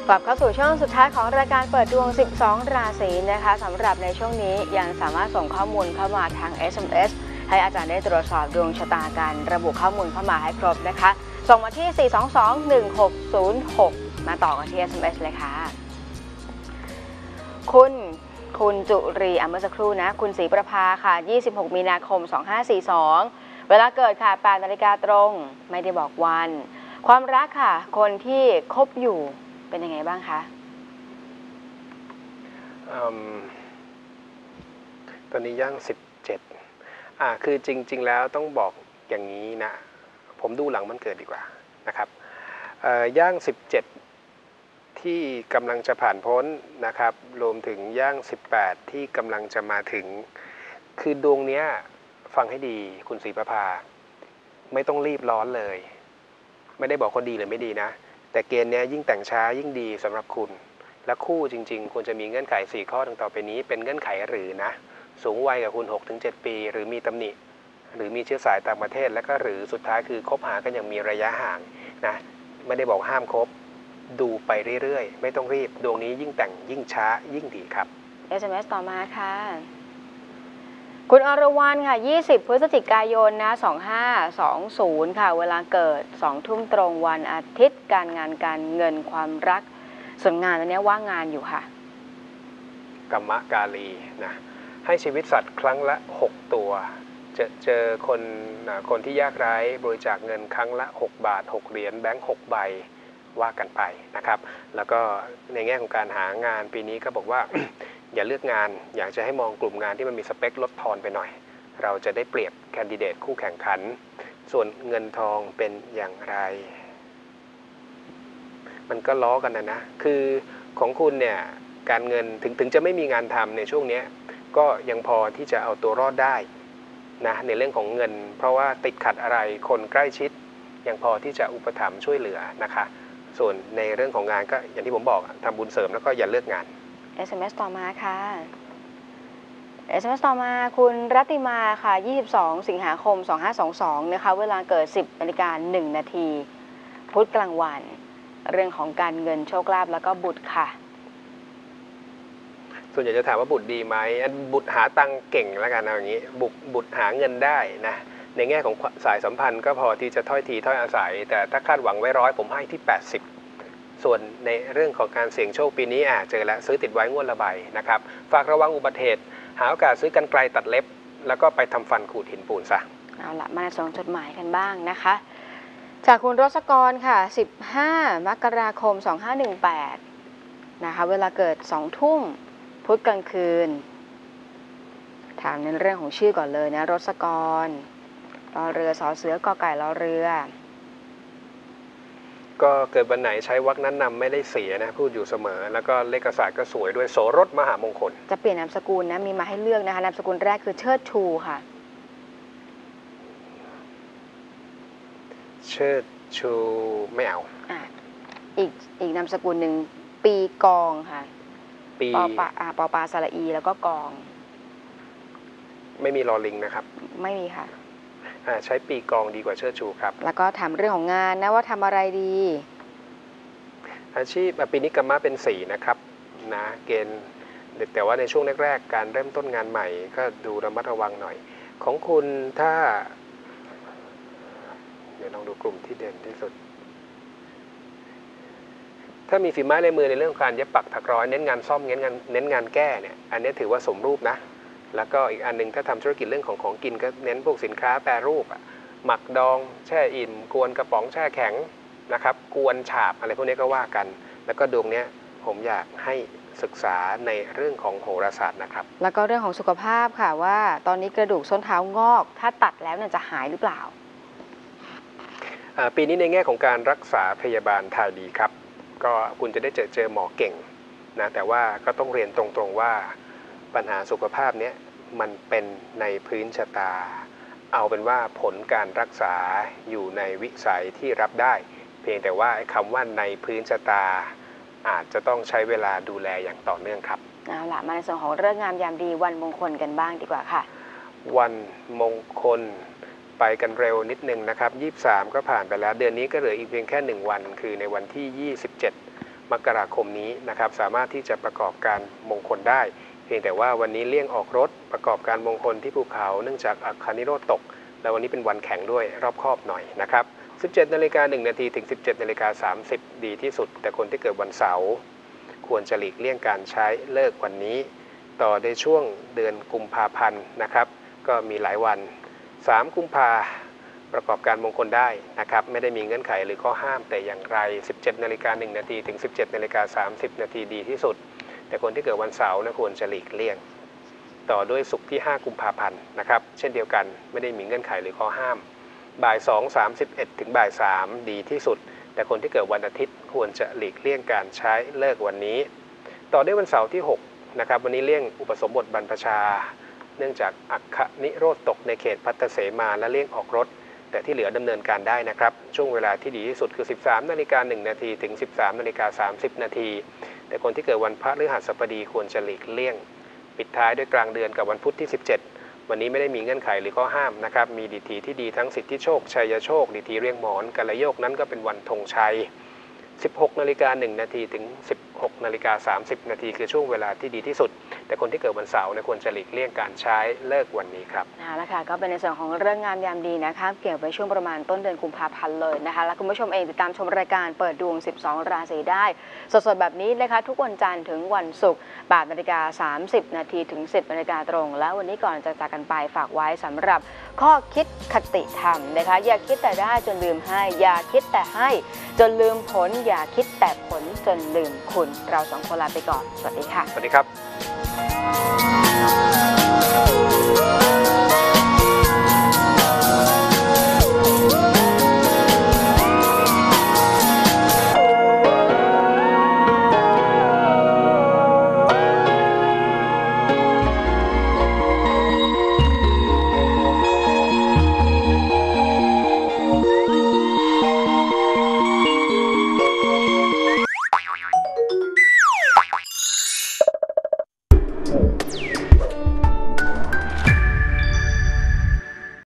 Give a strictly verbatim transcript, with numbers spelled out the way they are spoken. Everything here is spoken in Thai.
กลับเข้าสู่ช่วงสุดท้ายของรายการเปิดดวงสิบสองราศีนะคะสำหรับในช่วงนี้ยังสามารถส่งข้อมูลเข้ามาทาง เอส เอ็ม เอส ให้อาจารย์ได้ตรวจสอบดวงชะตากันระบุข้อมูลเข้ามาให้ครบนะคะส่งมาที่ สี่ สอง สอง หนึ่ง หก ศูนย์ หก มาต่อกันที่ เอส เอ็ม เอส เลยค่ะคุณคุณจุรีอ่ะเมื่อสักครู่นะคุณศรีประภาค่ะยี่สิบหกมีนาคมสองห้าสี่สองเวลาเกิดค่ะแปดนาฬิกาตรงไม่ได้บอกวันความรักค่ะคนที่คบอยู่เป็นยังไงบ้างคะตอนนี้ย่างสิบเจ็ดอ่าคือจริงๆแล้วต้องบอกอย่างนี้นะผมดูหลังมันเกิดดีกว่านะครับย่างสิบเจ็ดที่กำลังจะผ่านพ้นนะครับรวมถึงย่างสิบแปดที่กำลังจะมาถึงคือดวงเนี้ยฟังให้ดีคุณศรีประภาไม่ต้องรีบร้อนเลยไม่ได้บอกคนดีหรือไม่ดีนะแต่เกณฑ์เนี้ยยิ่งแต่งช้ายิ่งดีสำหรับคุณและคู่จริงๆควรจะมีเงื่อนไขสี่ข้อดังต่อไปนี้เป็นเงื่อนไขหรือนะสูงวัยกับคุณ หกถึงเจ็ด ปีหรือมีตำหนิหรือมีเชื้อสายต่างประเทศและก็หรือสุดท้ายคือคบหากันอย่างมีระยะห่างนะไม่ได้บอกห้ามคบดูไปเรื่อยๆไม่ต้องรีบดวงนี้ยิ่งแต่งยิ่งช้ายิ่งดีครับเอส เอ็ม เอส ต่อมาค่ะคุณอรวรรณค่ะยี่สิบพฤศจิกายนนะสองห้าสองศูนย์ค่ะเวลาเกิดสองทุ่มตรงวันอาทิตย์การงานการเงินความรักส่วนงานอันนี้ว่างงานอยู่ค่ะกรรมกาลีนะให้ชีวิตสัตว์ครั้งละหกตัวเจอเจอคนคนที่ยากไร้บริจาคเงินครั้งละหกบาทหกเหรียญแบงค์หกใบว่ากันไปนะครับแล้วก็ในแง่ของการหางานปีนี้ก็บอกว่า อย่าเลือกงานอยากจะให้มองกลุ่มงานที่มันมีสเปคลดทอนไปหน่อยเราจะได้เปรียบแคนดิเดตคู่แข่งขันส่วนเงินทองเป็นอย่างไรมันก็ล้อกันนะนะคือของคุณเนี่ยการเงินถึงถึงจะไม่มีงานทำในช่วงนี้ก็ยังพอที่จะเอาตัวรอดได้นะในเรื่องของเงินเพราะว่าติดขัดอะไรคนใกล้ชิดยังพอที่จะอุปถัมภ์ช่วยเหลือนะคะส่วนในเรื่องของงานก็อย่างที่ผมบอกทำบุญเสริมแล้วก็อย่าเลือกงานเอส เอ็ม เอส ต่อมาค่ะ เอส เอ็ม เอส ต่อมาคุณรัติมาค่ะยี่สิบสองสิงหาคมสองห้าสองสองนะคะเวลาเกิดสิบนาฬิกาหนึ่งนาทีพุธกลางวันเรื่องของการเงินโชคลาภแล้วก็บุตรค่ะส่วนใหญ่จะถามว่าบุตรดีไหมบุตรหาตังเก่งแล้วกันเอาอย่างนี้บุตรบุตรหาเงินได้นะในแง่ของสายสัมพันธ์ก็พอที่จะถ้อยทีถ้อยอาศัยแต่ถ้าคาดหวังไว้ร้อยผมให้ที่แปดสิบส่วนในเรื่องของการเสี่ยงโชคปีนี้อ่ะเจอแล้วซื้อติดไว้งวดละใบนะครับฝากระวังอุบัติเหตุหาโอกาสซื้อกันไกลตัดเล็บแล้วก็ไปทำฟันขูดหินปูนซะเอาละมาส่งจดหมายกันบ้างนะคะจากคุณรสกรค่ะสิบห้ามกราคมสองห้าหนึ่งแปดนะคะเวลาเกิดสองทุ่มพุธกลางคืนถามในเรื่องของชื่อก่อนเลยนะรสกรรอเรือสอเสือกอไก่รอเรือก็เกิดวันไหนใช้วรรคนั้นนำไม่ได้เสียนะพูดอยู่เสมอแล้วก็เลขศาสตร์ก็สวยด้วยโสรสมหามงคลจะเปลี่ยนนามสกุลนะมีมาให้เลือกนะคะนามสกุลแรกคือเชิดชูค่ะเชิดชูไม่เอาอ่ะอีกอีกนามสกุลหนึ่งปีกองค่ะปีปอปาอ่าปอปาสระอีแล้วก็กองไม่มีลอลิงนะครับไม่มีค่ะใช้ปีกองดีกว่าเชิดชูครับแล้วก็ถามเรื่องของงานนะว่าทำอะไรดีอาชีพปีนี้กรรมะเป็นสี่นะครับนะเกณฑ์แต่ว่าในช่วงแรกๆการเริ่มต้นงานใหม่ก็ดูระมัดระวังหน่อยของคุณถ้าเดี๋ยวลองดูกลุ่มที่เด่นที่สุดถ้ามีฝีไม้ลายมือในเรื่องการเย็บปักถักร้อยเน้นงานซ่อมเน้นงานเน้นงานแก้เนี่ยอันนี้ถือว่าสมรูปนะแล้วก็อีกอันนึงถ้าทำธุรกิจเรื่องของของกินก็เน้นพวกสินค้าแปรรูปอะหมักดองแช่อิ่มกวนกระป๋องแช่แข็งนะครับกวนฉาบอะไรพวกนี้ก็ว่ากันแล้วก็ดวงเนี้ยผมอยากให้ศึกษาในเรื่องของโหราศาสตร์นะครับแล้วก็เรื่องของสุขภาพค่ะว่าตอนนี้กระดูกส้นเท้างอกถ้าตัดแล้วเนี่ยจะหายหรือเปล่าปีนี้ในแง่ของการรักษาพยาบาลทายดีครับก็คุณจะได้เจอเจอหมอเก่งนะแต่ว่าก็ต้องเรียนตรงๆว่าปัญหาสุขภาพนี้มันเป็นในพื้นชะตาเอาเป็นว่าผลการรักษาอยู่ในวิสัยที่รับได้เพียงแต่ว่าคำว่าในพื้นชะตาอาจจะต้องใช้เวลาดูแลอย่างต่อเนื่องครับเอาล่ะมาในส่วนของเรื่องงามยามดีวันมงคลกันบ้างดีกว่าค่ะวันมงคลไปกันเร็วนิดนึงนะครับยี่สิบสามก็ผ่านไปแล้วเดือนนี้ก็เหลืออีกเพียงแค่หนึ่งวันคือในวันที่ยี่สิบเจ็ดมกราคมนี้นะครับสามารถที่จะประกอบการมงคลได้เพียงแต่ว่าวันนี้เลี่ยงออกรถประกอบการมงคลที่ภูเขาเนื่องจากอัคคานิโรธตกและวันนี้เป็นวันแข็งด้วยรอบคอบหน่อยนะครับสิบเจ็ดนาฬิกาหนึ่งนาทีถึง สิบเจ็ดนาฬิกาสามสิบดีที่สุดแต่คนที่เกิดวันเสาร์ควรจะหลีกเลี่ยงการใช้เลิกวันนี้ต่อในช่วงเดือนกุมภาพันธ์นะครับก็มีหลายวันสามกุมภาประกอบการมงคลได้นะครับไม่ได้มีเงื่อนไขหรือข้อห้ามแต่อย่างไร สิบเจ็ดนาฬิกาหนึ่งนาทีถึง สิบเจ็ดนาฬิกาสามสิบนาทีดีที่สุดแต่คนที่เกิดวันเสาร์นะควรจะหลีกเลี่ยงต่อด้วยศุกร์ที่ห้ากุมภาพันธ์นะครับเช่นเดียวกันไม่ได้มีเงื่อนไขหรือข้อห้ามบ่ายสอง สามสิบเอ็ดถึงบ่ายสามดีที่สุดแต่คนที่เกิดวันอาทิตย์ควรจะหลีกเลี่ยงการใช้เลิกวันนี้ต่อด้วยวันเสาร์ที่หกนะครับวันนี้เลี่ยงอุปสมบทบรรพชาเนื่องจากอัคคนิโรธตกในเขตภัตเสมาและเลี่ยงออกรถแต่ที่เหลือดำเนินการได้นะครับช่วงเวลาที่ดีที่สุดคือ สิบสามนาฬิกาหนึ่งนาทีถึง สิบสามนาฬิกาสามสิบนาทีแต่คนที่เกิดวันพฤหัสบดีควรจะหลีกเลี่ยงปิดท้ายด้วยกลางเดือนกับวันพุธที่สิบเจ็ดวันนี้ไม่ได้มีเงื่อนไขหรือข้อห้ามนะครับมีดีทีที่ดีทั้งสิทธิโชคชัยโชคดีทีเรียงหมอนกัลโยกนั้นก็เป็นวันธงชัยสิบหกนาฬิกาหนึ่งนาทีถึง สิบหกนาฬิกาสามสิบนาทีคือช่วงเวลาที่ดีที่สุดแต่คนที่เกิดวันเสาร์ควรจะหลีกเลี่ยงการใช้เลิกวันนี้ครับเอาละค่ะก็เป็นในส่วนของเรื่องงามยามดีนะคะเกี่ยวไปช่วงประมาณต้นเดือนกุมภาพันธ์เลยนะคะและคุณผู้ชมเองติดตามชมรายการเปิดดวงสิบสองราศีได้สดๆแบบนี้นะคะทุกวันจันทร์ถึงวันศุกร์แปดนาฬิกาสามสิบนาทีถึงสิบนาฬิกาตรงแล้ววันนี้ก่อนจะจากกันไปฝากไว้สำหรับข้อคิดคติธรรมนะคะอย่าคิดแต่ได้จนลืมให้อย่าคิดแต่ให้จนลืมผลอย่าคิดแต่ผลจนลืมคุณเราสองคนลาไปก่อนสวัสดีค่ะสวัสดีครับ